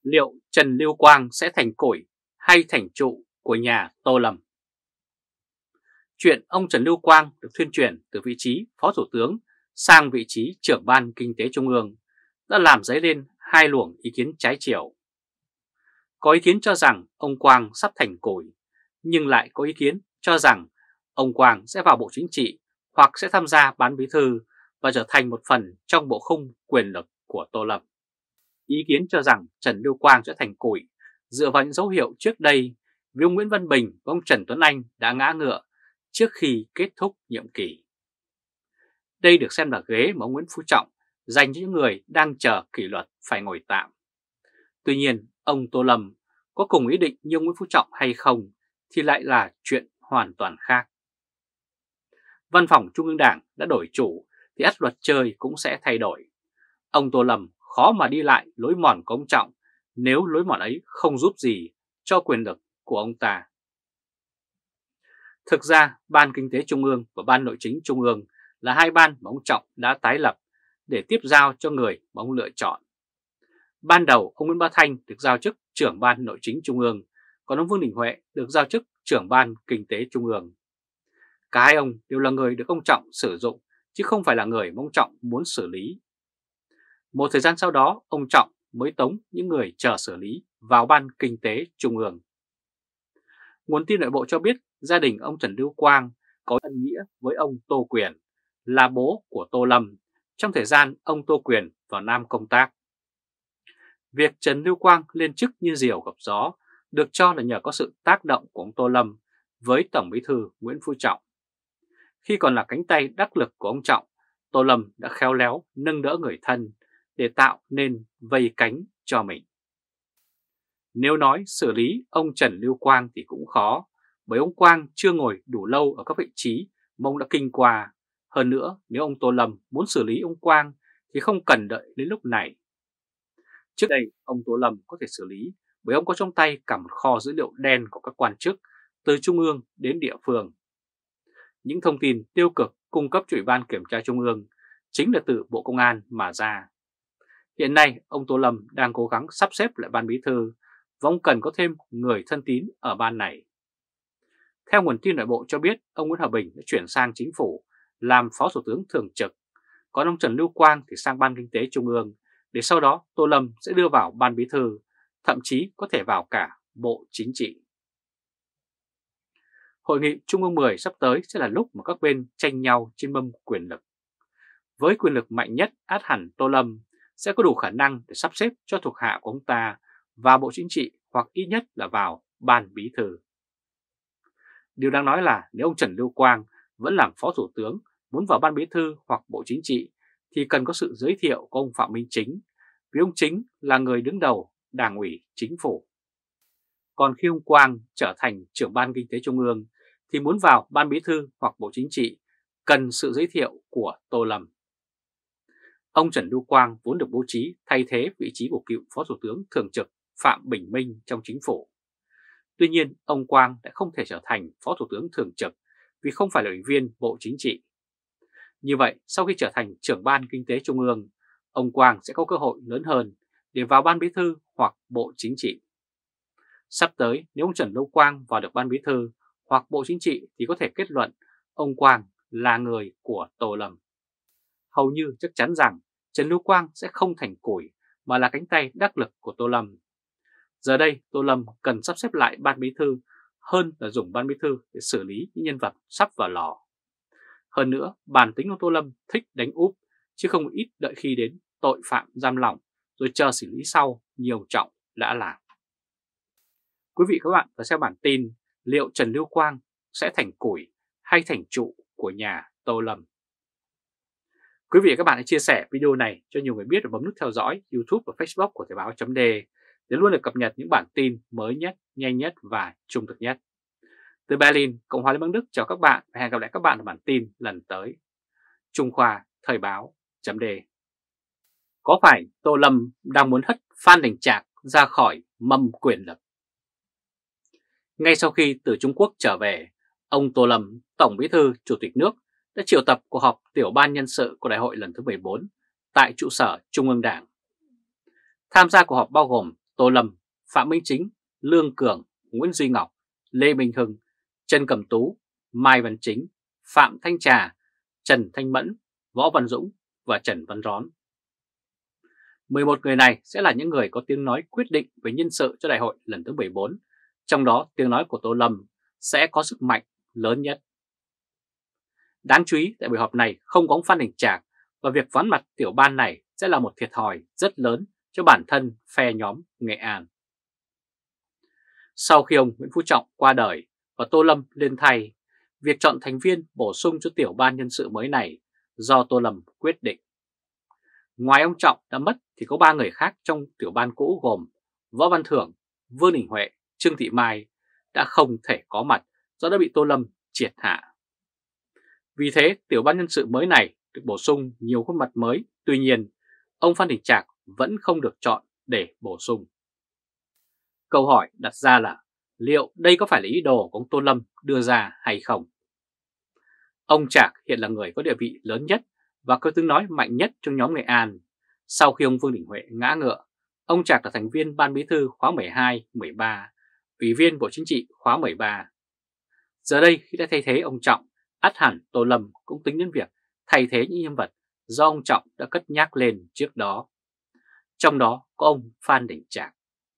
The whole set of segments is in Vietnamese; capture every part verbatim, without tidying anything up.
Liệu Trần Lưu Quang sẽ thành củi hay thành trụ của nhà Tô Lâm? Chuyện ông Trần Lưu Quang được thuyên chuyển từ vị trí Phó Thủ tướng sang vị trí trưởng Ban Kinh tế Trung ương đã làm dấy lên hai luồng ý kiến trái chiều. Có ý kiến cho rằng ông Quang sắp thành củi, nhưng lại có ý kiến cho rằng ông Quang sẽ vào Bộ Chính trị hoặc sẽ tham gia Ban Bí thư và trở thành một phần trong bộ khung quyền lực của Tô Lâm. Ý kiến cho rằng Trần Lưu Quang sẽ thành củi dựa vào những dấu hiệu trước đây vì ông Nguyễn Văn Bình và ông Trần Tuấn Anh đã ngã ngựa trước khi kết thúc nhiệm kỳ. Đây được xem là ghế mà ông Nguyễn Phú Trọng dành cho những người đang chờ kỷ luật phải ngồi tạm. Tuy nhiên, ông Tô Lâm có cùng ý định như ông Nguyễn Phú Trọng hay không thì lại là chuyện hoàn toàn khác. Văn phòng Trung ương Đảng đã đổi chủ thì ắt luật chơi cũng sẽ thay đổi. Ông Tô Lâm khó mà đi lại lối mòn của ông Trọng nếu lối mòn ấy không giúp gì cho quyền lực của ông ta. Thực ra, Ban Kinh tế Trung ương và Ban Nội chính Trung ương là hai ban mà ông Trọng đã tái lập để tiếp giao cho người mà ông lựa chọn. Ban đầu, ông Nguyễn Bá Thanh được giao chức trưởng Ban Nội chính Trung ương, còn ông Vương Đình Huệ được giao chức trưởng Ban Kinh tế Trung ương. Cả hai ông đều là người được ông Trọng sử dụng, chứ không phải là người mà ông Trọng muốn xử lý. Một thời gian sau đó, ông Trọng mới tống những người chờ xử lý vào Ban Kinh tế Trung ương. Nguồn tin nội bộ cho biết gia đình ông Trần Lưu Quang có ân nghĩa với ông Tô Quyền, là bố của Tô Lâm, trong thời gian ông Tô Quyền vào Nam công tác. Việc Trần Lưu Quang lên chức như diều gặp gió được cho là nhờ có sự tác động của ông Tô Lâm với Tổng Bí thư Nguyễn Phú Trọng. Khi còn là cánh tay đắc lực của ông Trọng, Tô Lâm đã khéo léo nâng đỡ người thân để tạo nên vây cánh cho mình. Nếu nói xử lý ông Trần Lưu Quang thì cũng khó, bởi ông Quang chưa ngồi đủ lâu ở các vị trí mà ông đã kinh qua. Hơn nữa, nếu ông Tô Lâm muốn xử lý ông Quang thì không cần đợi đến lúc này. Trước đây, ông Tô Lâm có thể xử lý bởi ông có trong tay cả một kho dữ liệu đen của các quan chức từ trung ương đến địa phương. Những thông tin tiêu cực cung cấp cho Ủy ban Kiểm tra Trung ương chính là từ Bộ Công an mà ra. Hiện nay, ông Tô Lâm đang cố gắng sắp xếp lại Ban Bí thư và ông cần có thêm người thân tín ở ban này. Theo nguồn tin nội bộ cho biết, ông Nguyễn Hòa Bình đã chuyển sang chính phủ làm Phó Thủ tướng thường trực, còn ông Trần Lưu Quang thì sang Ban Kinh tế Trung ương, để sau đó Tô Lâm sẽ đưa vào Ban Bí thư, thậm chí có thể vào cả Bộ Chính trị. Hội nghị Trung ương mười sắp tới sẽ là lúc mà các bên tranh nhau trên mâm quyền lực. Với quyền lực mạnh nhất át hẳn Tô Lâm sẽ có đủ khả năng để sắp xếp cho thuộc hạ của ông ta vào Bộ Chính trị hoặc ít nhất là vào Ban Bí thư. Điều đáng nói là nếu ông Trần Lưu Quang vẫn làm Phó Thủ tướng muốn vào Ban Bí thư hoặc Bộ Chính trị thì cần có sự giới thiệu của ông Phạm Minh Chính, vì ông Chính là người đứng đầu Đảng ủy Chính phủ. Còn khi ông Quang trở thành trưởng Ban Kinh tế Trung ương thì muốn vào Ban Bí thư hoặc Bộ Chính trị cần sự giới thiệu của Tô Lâm. Ông Trần Lưu Quang vốn được bố trí thay thế vị trí của cựu Phó Thủ tướng thường trực Phạm Bình Minh trong chính phủ. Tuy nhiên, ông Quang đã không thể trở thành Phó Thủ tướng thường trực vì không phải là ủy viên Bộ Chính trị. Như vậy, sau khi trở thành trưởng Ban Kinh tế Trung ương, ông Quang sẽ có cơ hội lớn hơn để vào Ban Bí thư hoặc Bộ Chính trị. Sắp tới, nếu ông Trần Lưu Quang vào được Ban Bí thư hoặc Bộ Chính trị thì có thể kết luận ông Quang là người của Tô Lâm. Hầu như chắc chắn rằng Trần Lưu Quang sẽ không thành củi mà là cánh tay đắc lực của Tô Lâm. Giờ đây, Tô Lâm cần sắp xếp lại Ban Bí thư hơn là dùng Ban Bí thư để xử lý những nhân vật sắp vào lò. Hơn nữa, bản tính của Tô Lâm thích đánh úp, chứ không ít đợi khi đến tội phạm giam lỏng rồi chờ xử lý sau như ông Trọng đã làm. Quý vị và các bạn vừa xem bản tin liệu Trần Lưu Quang sẽ thành củi hay thành trụ của nhà Tô Lâm. Quý vị và các bạn hãy chia sẻ video này cho nhiều người biết và bấm nút theo dõi YouTube và Facebook của Thời báo chấm D để luôn được cập nhật những bản tin mới nhất, nhanh nhất và trung thực nhất. Từ Berlin, Cộng hòa Liên bang Đức chào các bạn và hẹn gặp lại các bạn ở bản tin lần tới. Trung Khoa, Thời báo chấm D. Có phải Tô Lâm đang muốn hất Phan Đình Trạc ra khỏi mâm quyền lực? Ngay sau khi từ Trung Quốc trở về, ông Tô Lâm, Tổng Bí thư Chủ tịch nước, đã triệu tập cuộc họp tiểu ban nhân sự của Đại hội lần thứ mười bốn tại trụ sở Trung ương Đảng. Tham gia cuộc họp bao gồm Tô Lâm, Phạm Minh Chính, Lương Cường, Nguyễn Duy Ngọc, Lê Minh Hưng, Trần Cẩm Tú, Mai Văn Chính, Phạm Thanh Trà, Trần Thanh Mẫn, Võ Văn Dũng và Trần Văn Rón. mười một người này sẽ là những người có tiếng nói quyết định về nhân sự cho đại hội lần thứ mười bốn, trong đó tiếng nói của Tô Lâm sẽ có sức mạnh lớn nhất. Đáng chú ý tại buổi họp này không có ông Phan Đình Trạc và việc vắng mặt tiểu ban này sẽ là một thiệt thòi rất lớn cho bản thân phe nhóm Nghệ An. Sau khi ông Nguyễn Phú Trọng qua đời và Tô Lâm lên thay, việc chọn thành viên bổ sung cho tiểu ban nhân sự mới này do Tô Lâm quyết định. Ngoài ông Trọng đã mất thì có ba người khác trong tiểu ban cũ gồm Võ Văn Thưởng, Vương Đình Huệ, Trương Thị Mai đã không thể có mặt do đã bị Tô Lâm triệt hạ. Vì thế tiểu ban nhân sự mới này được bổ sung nhiều khuôn mặt mới, tuy nhiên ông Phan Đình Trạc vẫn không được chọn để bổ sung. Câu hỏi đặt ra là liệu đây có phải là ý đồ của ông Tô Lâm đưa ra hay không? Ông Trạc hiện là người có địa vị lớn nhất và có tiếng nói mạnh nhất trong nhóm Nghệ An. Sau khi ông Vương Đình Huệ ngã ngựa, ông Trạc là thành viên Ban Bí thư khóa mười hai, mười ba, Ủy viên Bộ Chính trị khóa mười ba. Giờ đây khi đã thay thế ông Trọng, ắt hẳn Tô Lâm cũng tính đến việc thay thế những nhân vật do ông Trọng đã cất nhắc lên trước đó. Trong đó có ông Phan Đình Trạc.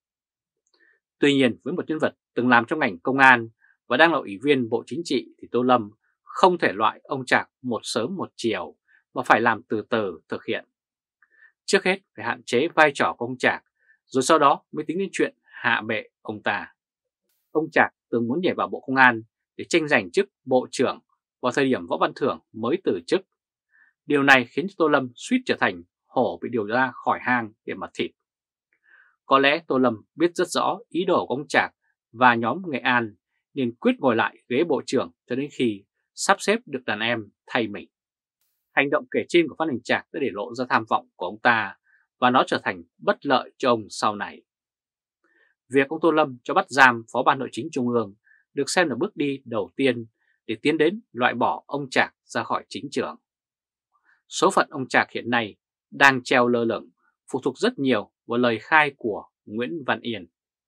Tuy nhiên với một nhân vật từng làm trong ngành công an và đang là Ủy viên Bộ Chính trị thì Tô Lâm không thể loại ông Trạc một sớm một chiều mà phải làm từ từ thực hiện. Trước hết phải hạn chế vai trò của ông Trạc, rồi sau đó mới tính đến chuyện hạ bệ ông ta. Ông Trạc từng muốn nhảy vào Bộ Công an để tranh giành chức Bộ trưởng vào thời điểm Võ Văn Thưởng mới từ chức. Điều này khiến Tô Lâm suýt trở thành hổ bị điều ra khỏi hang để mà thịt. Có lẽ Tô Lâm biết rất rõ ý đồ của ông Trạc và nhóm Nghệ An nên quyết ngồi lại ghế Bộ trưởng cho đến khi sắp xếp được đàn em thay mình. Hành động kể trên của Phan Đình Trạc đã để lộ ra tham vọng của ông ta và nó trở thành bất lợi cho ông sau này. Việc ông Tô Lâm cho bắt giam Phó Ban Nội chính Trung ương được xem là bước đi đầu tiên để tiến đến loại bỏ ông Trạc ra khỏi chính trường. Số phận ông Trạc hiện nay đang treo lơ lửng, phụ thuộc rất nhiều vào lời khai của Nguyễn Văn Yên.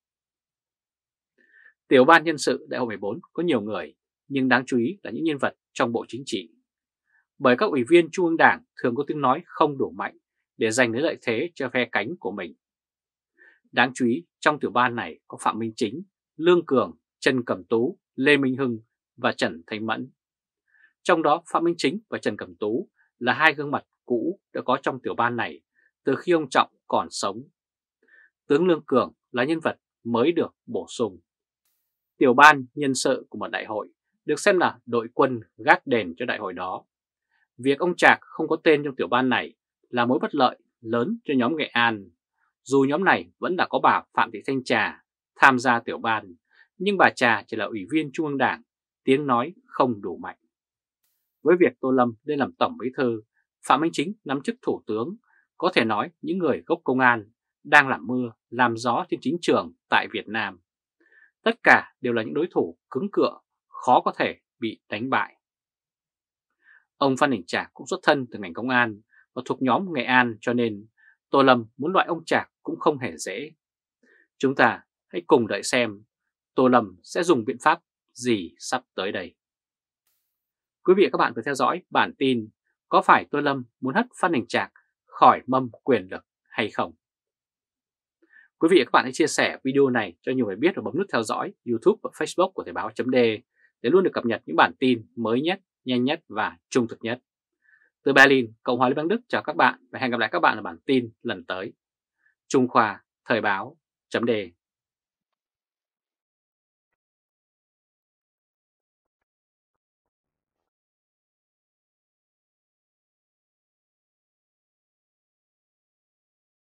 Tiểu ban nhân sự đại hội mười bốn có nhiều người, nhưng đáng chú ý là những nhân vật trong Bộ Chính trị. Bởi các ủy viên Trung ương Đảng thường có tiếng nói không đủ mạnh để giành lấy lợi thế cho phe cánh của mình. Đáng chú ý trong tiểu ban này có Phạm Minh Chính, Lương Cường, Trần Cẩm Tú, Lê Minh Hưng và Trần Thanh Mẫn. Trong đó Phạm Minh Chính và Trần Cẩm Tú là hai gương mặt cũ đã có trong tiểu ban này từ khi ông Trọng còn sống. Tướng Lương Cường là nhân vật mới được bổ sung. Tiểu ban nhân sự của một đại hội được xem là đội quân gác đền cho đại hội đó. Việc ông Trạc không có tên trong tiểu ban này là mối bất lợi lớn cho nhóm Nghệ An. Dù nhóm này vẫn đã có bà Phạm Thị Thanh Trà tham gia tiểu ban, nhưng bà Trà chỉ là ủy viên Trung ương Đảng, tiếng nói không đủ mạnh. Với việc Tô Lâm lên làm Tổng Bí thư, Phạm Minh Chính nắm chức Thủ tướng, có thể nói những người gốc công an đang làm mưa, làm gió trên chính trường tại Việt Nam. Tất cả đều là những đối thủ cứng cựa, khó có thể bị đánh bại. Ông Phan Đình Trạc cũng xuất thân từ ngành công an và thuộc nhóm Nghệ An, cho nên Tô Lâm muốn loại ông Trạc cũng không hề dễ. Chúng ta hãy cùng đợi xem Tô Lâm sẽ dùng biện pháp gì sắp tới đây. Quý vị và các bạn vừa theo dõi bản tin có phải Tô Lâm muốn hất Phan Đình Trạc khỏi mâm quyền lực hay không? Quý vị và các bạn hãy chia sẻ video này cho nhiều người biết và bấm nút theo dõi YouTube và Facebook của Thời báo chấm de để luôn được cập nhật những bản tin mới nhất, nhanh nhất và trung thực nhất. Từ Berlin, Cộng hòa Liên bang Đức chào các bạn và hẹn gặp lại các bạn ở bản tin lần tới. Trung Khoa, Thời báo chấm de.